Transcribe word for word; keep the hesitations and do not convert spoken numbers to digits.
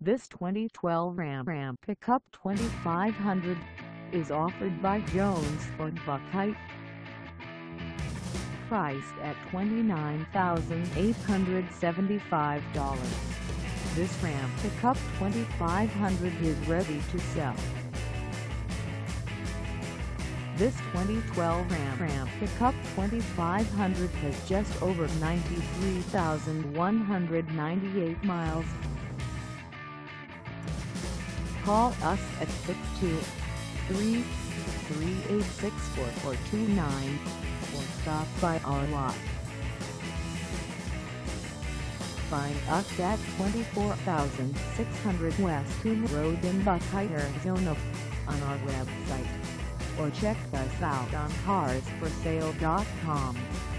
This twenty twelve Ram Ram Pickup twenty-five hundred is offered by Jones Ford Buckeye. Priced at twenty-nine thousand eight hundred seventy-five dollars, this Ram Pickup twenty-five hundred is ready to sell. This twenty twelve Ram Ram Pickup twenty-five hundred has just over ninety-three thousand one hundred ninety-eight miles. Call us at six two three, three eight six, four four two nine or stop by our lot. Find us at twenty-four thousand six hundred West Yuma Road in Buckeye, Arizona on our website, or check us out on cars for sale dot com.